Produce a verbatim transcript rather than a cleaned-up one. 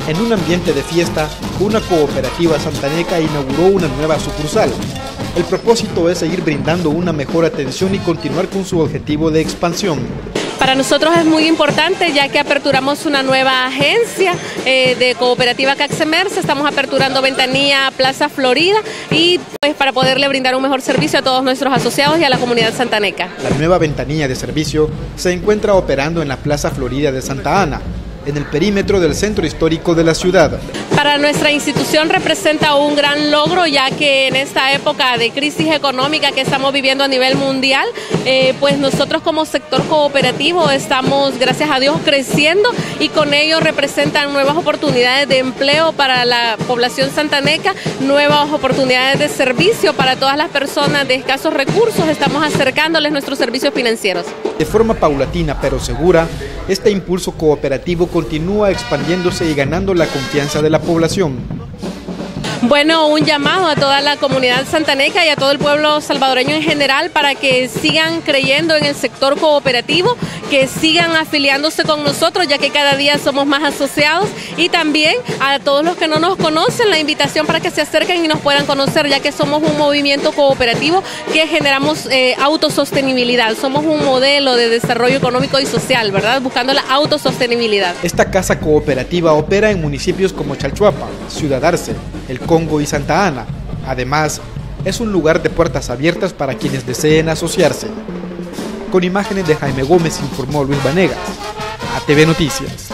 En un ambiente de fiesta, una cooperativa santaneca inauguró una nueva sucursal. El propósito es seguir brindando una mejor atención y continuar con su objetivo de expansión. Para nosotros es muy importante, ya que aperturamos una nueva agencia eh, de Cooperativa Caxemerse. Estamos aperturando Ventanilla Plaza Florida y pues para poderle brindar un mejor servicio a todos nuestros asociados y a la comunidad santaneca. La nueva ventanilla de servicio se encuentra operando en la Plaza Florida de Santa Ana, en el perímetro del centro histórico de la ciudad. Para nuestra institución representa un gran logro, ya que en esta época de crisis económica que estamos viviendo a nivel mundial, eh, pues nosotros como sector cooperativo estamos, gracias a Dios, creciendo y con ello representan nuevas oportunidades de empleo para la población santaneca, nuevas oportunidades de servicio para todas las personas de escasos recursos. Estamos acercándoles nuestros servicios financieros. De forma paulatina pero segura, este impulso cooperativo continúa expandiéndose y ganando la confianza de la población. Bueno, un llamado a toda la comunidad santaneca y a todo el pueblo salvadoreño en general para que sigan creyendo en el sector cooperativo, que sigan afiliándose con nosotros, ya que cada día somos más asociados, y también a todos los que no nos conocen, la invitación para que se acerquen y nos puedan conocer, ya que somos un movimiento cooperativo que generamos eh, autosostenibilidad. Somos un modelo de desarrollo económico y social, ¿verdad? Buscando la autosostenibilidad. Esta casa cooperativa opera en municipios como Chalchuapa, Ciudad Arce, El Congo y Santa Ana. Además, es un lugar de puertas abiertas para quienes deseen asociarse. Con imágenes de Jaime Gómez informó Luis Vanegas, A T V Noticias.